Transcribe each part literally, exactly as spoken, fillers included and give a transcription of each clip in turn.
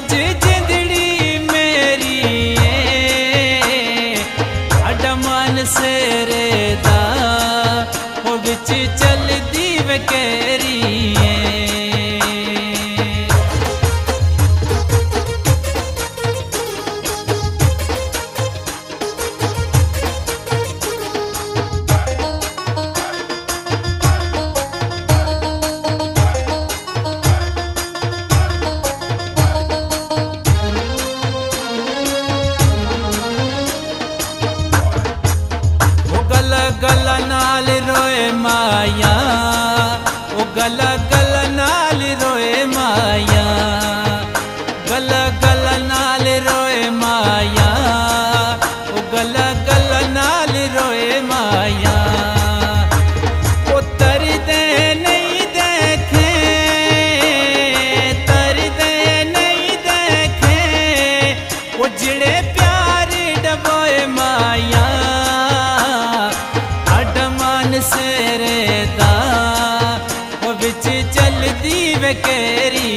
अज जिंदड़ी मेरी अडमान सेरे दा ओ बिच चलदी वकेरी गला नाल रोए माया ओ गला गला नाल रोए माया गला गला नाल रोए माया ओ गला गला नाल रोए माया ओ तरदे नहीं देखे तरदे नहीं देखे ओ जिड़े प्यार डबोए माया सेरे दा ओ बिच चलदी वकेरी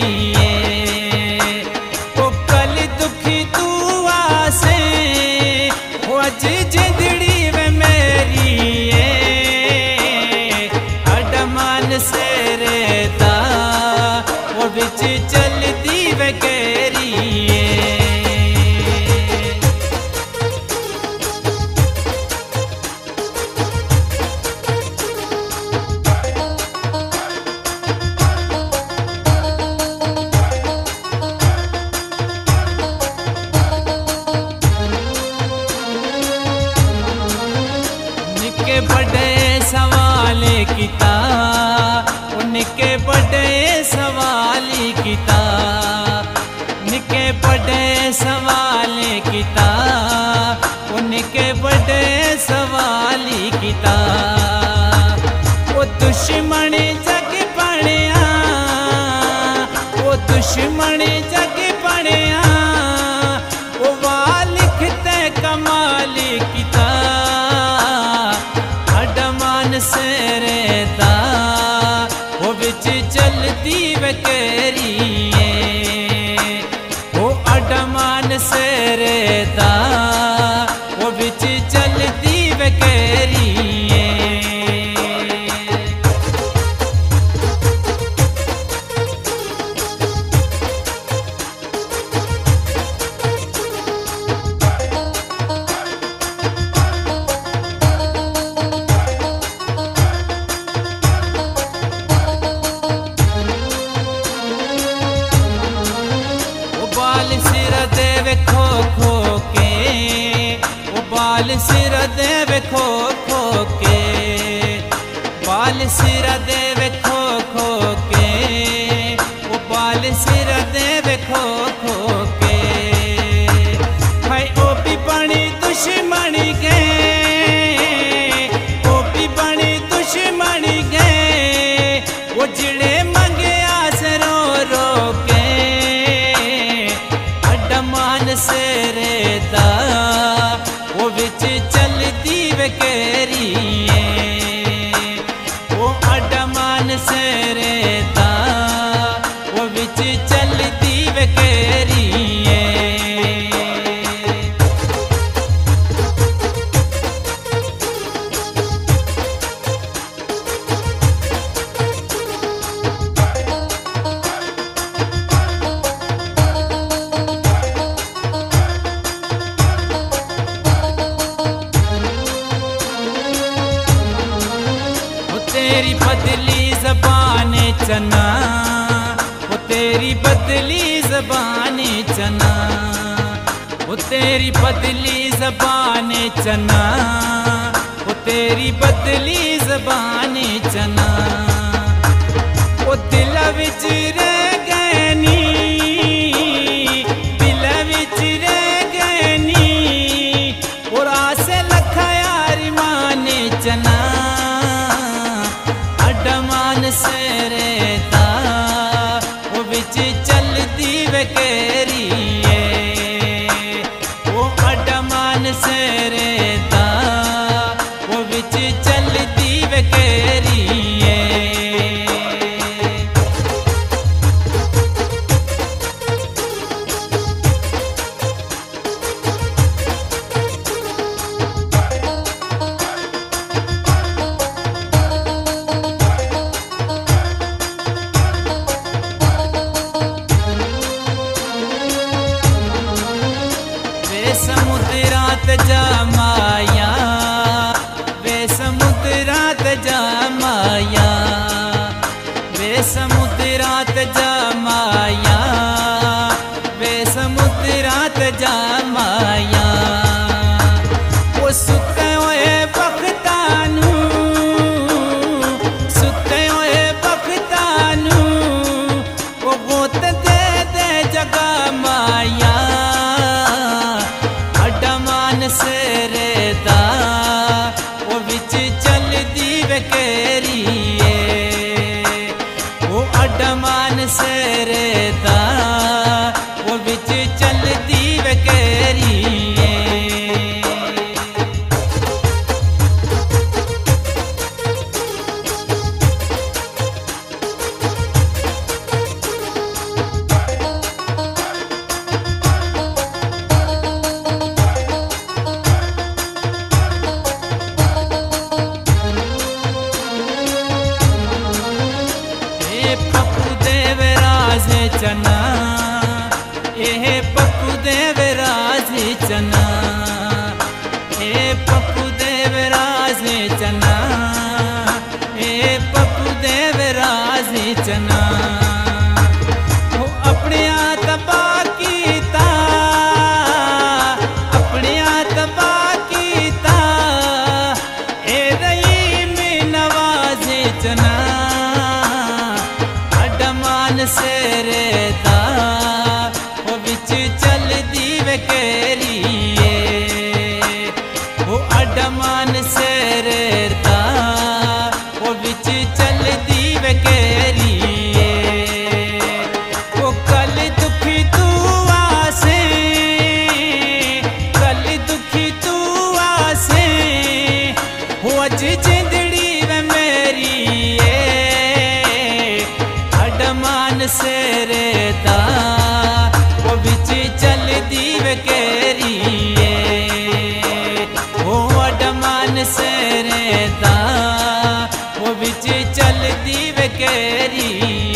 ओ कल दुखी तू आसे ओ अज जिंदड़ी वे मेरी अडमान सेरे दा ओ बिच चलदी वकेरी बड़े सवाल किता उनके बड़े सवाल किता निके बड़े सवाल किता उनके बड़े सवाल किता वो दुश्मन जग पड़िया वो दुश्मन जग पड़िया वो वाल लिखते कमाल किता सेरे दा वो बिच चलदी वकेरी वो अडमान सेरे दा वो बिच चलदी वकेरी खो खो के वो बाल सिर देवे खो खो के बाल सिर देवे खो खो के वो बाल सिर देवे खो खो के भाई ओ भी बनी दुश्मनी गे ओ भी बनी दुश्मनी गे वो जिड़े मंगे आस रो रो के सेरे दा वो बिच चलदी वकेरी वो अडमान सेरे दा वो बिच चलदी वकेरी तेरी बदली ज़बान चना वो तेरी बदली ज़बान चना वो तेरी बदली ज़बान चना वो तेरी बदली ज़बान चना वो दिल विच रह गए नी दिल विच रह गए नी और आसे लखा यार मान चना अडमान सेरे दा वो बिच चलदी वकेरी वो अडमान सेरे दा वो बिच चलदी वकेरी जमाया वे समुद्रात जमाया वे समुद्रात जमाया वे समुद्रात जमाया वो सुते होए बख्तानू सुते होए बख्तानू वो गोत दे दे जगा माया अडमान सेरेदा वो बिच चल दी वेकेरिए वो अडमान सेरेदा वो बिच चल दी वेकेरिए पप्पू देवराज चना ए पप्पू देवराज चना ए पप्पू देवराज चना ए पप्पू देवराज चना वो अपने तबा कीता अपने तबा कीता ए रही में नवाज चना अडमान सेरेदा वो बिच चल दी वेकेरिए वो अडमान सेरेदा वो बिच चल दी वेकेरिए वो कल दुखी तू आसे कल दुखी तू आसे वो अज जिंदड़ी वे मेरी अडमान सेरेदा वो बिच चल दी वेकेरिए वो अडमान सेरेदा वो बिच चल दी वेकेरिए।